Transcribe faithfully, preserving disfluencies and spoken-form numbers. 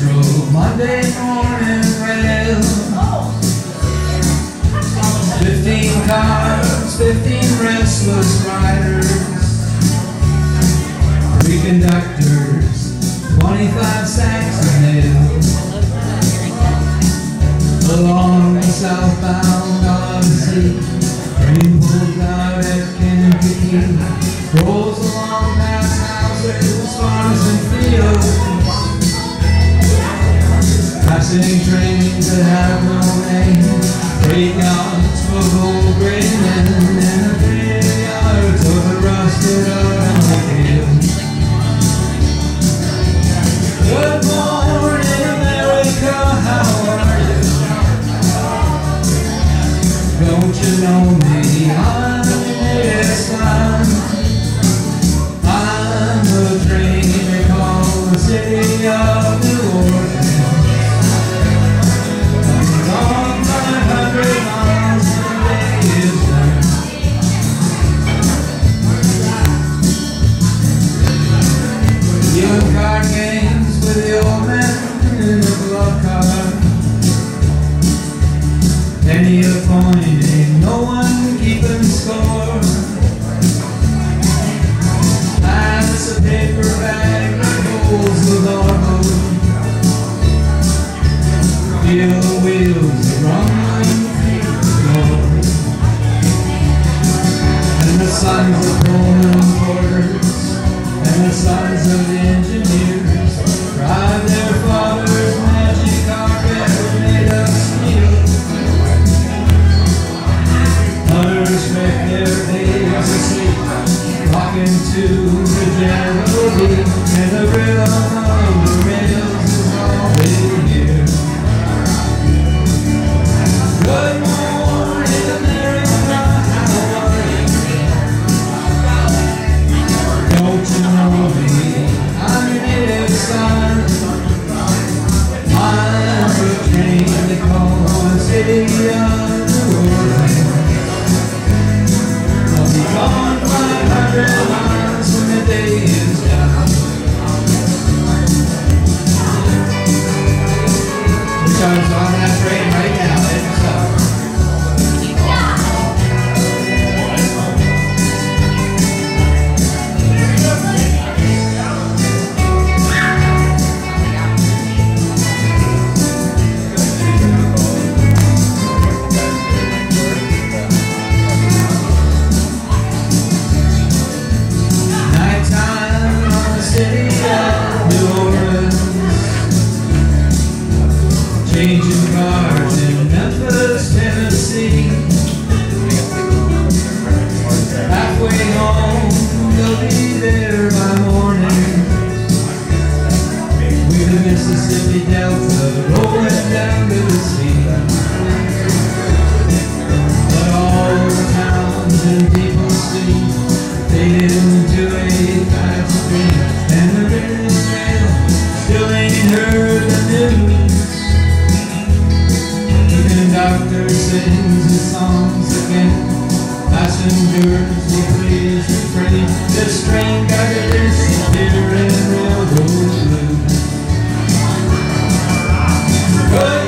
drove Monday morning rail. Fifteen cars, fifteen restless riders, three conductors, twenty-five sacks of nails. Along the southbound Odyssey, train pulls out at Kankakee, rolls along past houses, farms and fields, passing trains that have no name, breakouts for gold grain, and in the graveyards of the rusted automobiles. Good morning, America, how are you? Don't you know me? I'm a native son. I'm a train they call the city of New Orleans. I'm gone five hundred miles and the day is done. Young card games with the old man in the glove car. Penny a coin, ain't no one keeping score. Pass a paper bag that holds the Lord. Feel the wheels rumbling through the floor. And the sons of Pullman porters and the sons of the engineers drive their father's magic carpet made of steel. Others make their days asleep, rocking to the melody, and the rhythm of the rails is already here. Good morning, America, how are you? Don't you know me? I'm your native son. I'm a train they call the city of New Orleans. Gone five hundred miles when the day is done. John's on that train right now, it's up. Changing cars in Memphis, Tennessee. Halfway home, they'll be there by morning. With the Mississippi Delta rolling down to the sea. But all the towns and people see faded into a fast dream, and the British mail still ain't heard the news. The conductor sings his songs again. Passengers, we please refrain. This train got to disappear in railroad blues. Good